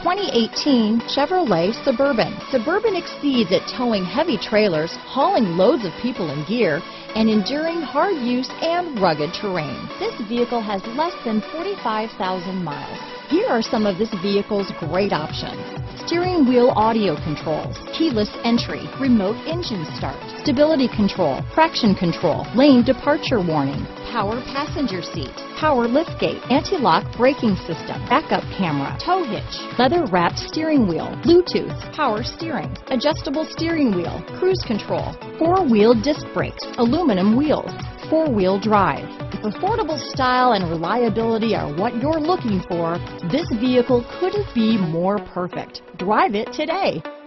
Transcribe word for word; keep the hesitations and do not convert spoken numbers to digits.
twenty eighteen Chevrolet Suburban. Suburban exceeds at towing heavy trailers, hauling loads of people and gear, and enduring hard use and rugged terrain. This vehicle has less than forty-five thousand miles. Here are some of this vehicle's great options: steering wheel audio controls, keyless entry, remote engine start, stability control, traction control, lane departure warning, power passenger seat, power liftgate, anti-lock braking system, backup camera, tow hitch, leather-wrapped steering wheel, Bluetooth, power steering, adjustable steering wheel, cruise control, four-wheel disc brakes, aluminum wheels, four-wheel drive. If affordable style and reliability are what you're looking for, this vehicle couldn't be more perfect. Drive it today.